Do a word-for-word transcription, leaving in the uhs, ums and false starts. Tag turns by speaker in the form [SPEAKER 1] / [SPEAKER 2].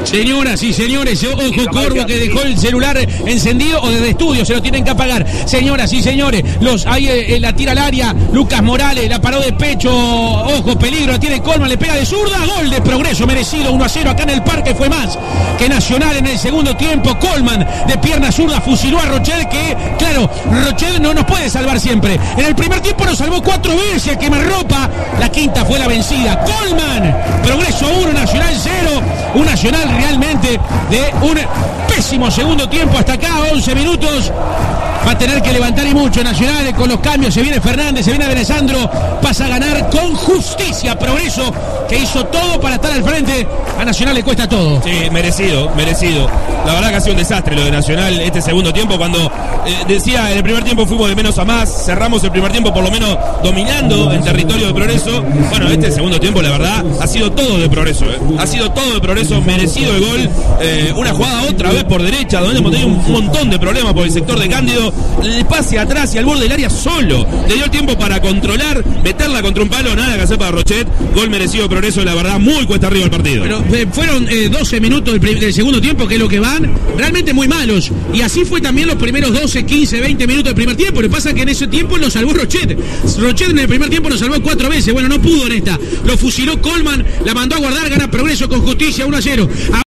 [SPEAKER 1] Señoras y señores, ojo Corvo que dejó el celular encendido o desde estudio se lo tienen que apagar. Señoras y señores, los ahí eh, la tira al área, Lucas Morales, la paró de pecho, ojo, peligro, la tiene Colman, le pega de zurda, gol de Progreso merecido, uno a cero acá en el Parque, fue más que Nacional en el segundo tiempo. Colman de pierna zurda fusiló a Rochel, que claro, Rochel no nos puede salvar siempre. En el primer tiempo nos salvó cuatro veces, quemarropa, la quinta fue la vencida. Colman, Progreso uno, Nacional cero, un Nacional realmente de un pésimo segundo tiempo hasta acá, once minutos. Va a tener que levantar y mucho Nacional con los cambios. Se viene Fernández, se viene Alessandro. Pasa a ganar con justicia Progreso, que hizo todo para estar al frente. A Nacional le cuesta todo.
[SPEAKER 2] Sí, merecido, merecido. La verdad que ha sido un desastre lo de Nacional este segundo tiempo. Cuando eh, decía en el primer tiempo fuimos de menos a más, cerramos el primer tiempo por lo menos dominando el territorio de Progreso. Bueno, este segundo tiempo la verdad ha sido todo de Progreso. Eh. Ha sido todo de Progreso, merecido el gol. Eh, una jugada otra vez por derecha, donde hemos tenido un montón de problemas por el sector de Cándido. El pase atrás y al borde del área solo. Le dio el tiempo para controlar, meterla contra un palo, nada que hacer para Rochet. Gol merecido de Progreso, la verdad, muy cuesta arriba el partido.
[SPEAKER 1] Pero eh, fueron eh, doce minutos del, del segundo tiempo, que es lo que van, realmente muy malos. Y así fue también los primeros doce, quince, veinte minutos del primer tiempo. Lo que pasa es que en ese tiempo lo salvó Rochet. Rochet en el primer tiempo lo salvó cuatro veces. Bueno, no pudo en esta. Lo fusiló Colman, la mandó a guardar, gana Progreso con justicia, uno a cero.